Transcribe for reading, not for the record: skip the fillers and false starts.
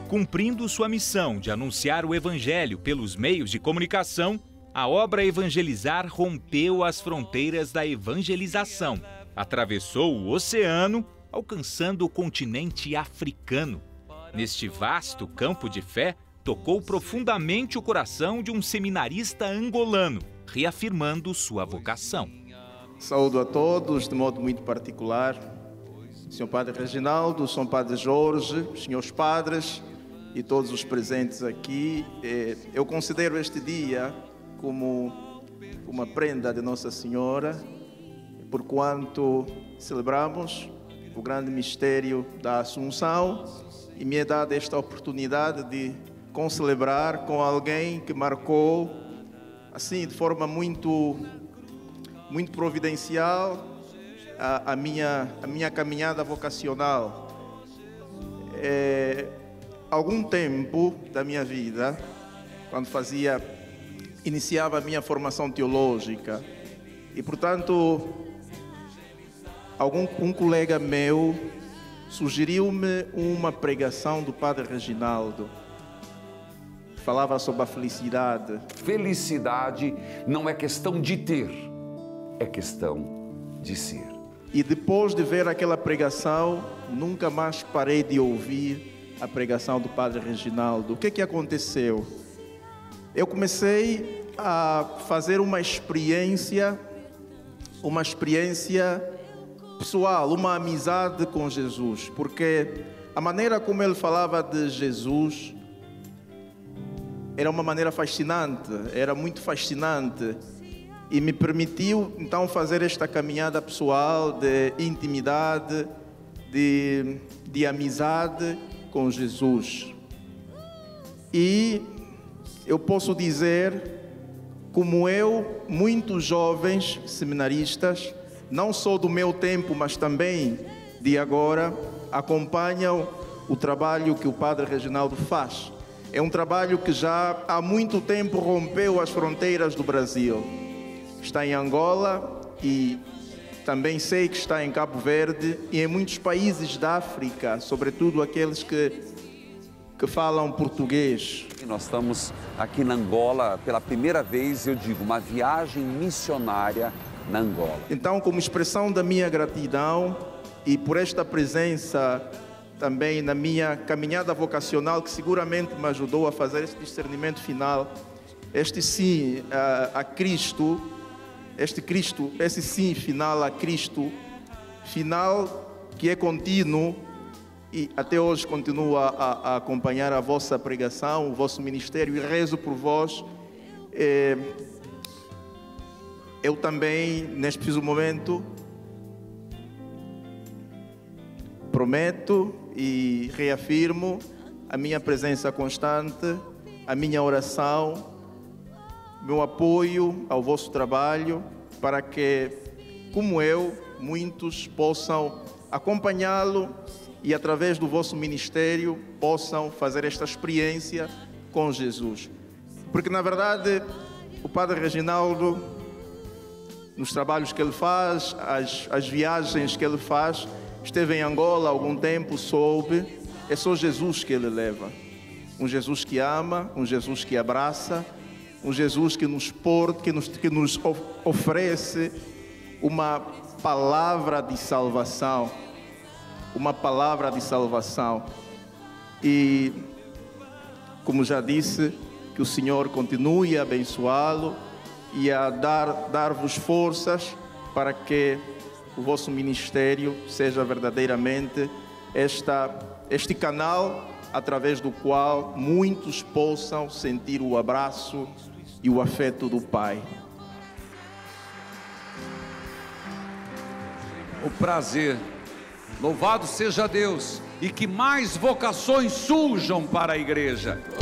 Cumprindo sua missão de anunciar o Evangelho pelos meios de comunicação, a obra Evangelizar rompeu as fronteiras da evangelização. Atravessou o oceano, alcançando o continente africano. Neste vasto campo de fé, tocou profundamente o coração de um seminarista angolano, reafirmando sua vocação. Saúdo a todos de modo muito particular, Sr. Padre Reginaldo, Sr. Padre Jorge, senhores padres e todos os presentes aqui. Eu considero este dia como uma prenda de Nossa Senhora, porquanto celebramos o grande mistério da Assunção e me é dada esta oportunidade de concelebrar com alguém que marcou, assim, de forma muito providencial, a minha caminhada vocacional. Algum tempo da minha vida, quando iniciava a minha formação teológica, e portanto, um colega meu sugeriu-me uma pregação do Padre Reginaldo. Falava sobre a felicidade. Felicidade não é questão de ter, é questão de ser. E depois de ver aquela pregação, nunca mais parei de ouvir a pregação do Padre Reginaldo. O que aconteceu? Eu comecei a fazer uma experiência pessoal, uma amizade com Jesus, porque a maneira como ele falava de Jesus era uma maneira fascinante, era muito fascinante, e me permitiu então fazer esta caminhada pessoal de intimidade, de amizade com Jesus. E eu posso dizer, como eu, muitos jovens seminaristas, não só do meu tempo, mas também de agora, acompanham o trabalho que o Padre Reginaldo faz. É um trabalho que já há muito tempo rompeu as fronteiras do Brasil. Está em Angola e também sei que está em Cabo Verde e em muitos países da África, sobretudo aqueles que falam português. Nós estamos aqui na Angola pela primeira vez, eu digo, uma viagem missionária na Angola. Então, como expressão da minha gratidão e por esta presença também na minha caminhada vocacional, que seguramente me ajudou a fazer esse discernimento final, este sim a Cristo, esse sim final a Cristo, final que é contínuo e até hoje continuo a acompanhar a vossa pregação, o vosso ministério e rezo por vós. Eu também, neste preciso momento, prometo e reafirmo a minha presença constante, a minha oração, meu apoio ao vosso trabalho, para que, como eu, muitos possam acompanhá-lo e, através do vosso ministério, possam fazer esta experiência com Jesus. Porque, na verdade, o Padre Reginaldo, nos trabalhos que ele faz, as viagens que ele faz, esteve em Angola há algum tempo, soube, é só Jesus que ele leva. Um Jesus que ama, um Jesus que abraça, um Jesus que nos oferece uma palavra de salvação. Uma palavra de salvação. E, como já disse, que o Senhor continue a abençoá-lo e a dar-vos forças para que o vosso ministério seja verdadeiramente este canal através do qual muitos possam sentir o abraço e o afeto do Pai. O prazer. Louvado seja Deus e que mais vocações surjam para a igreja.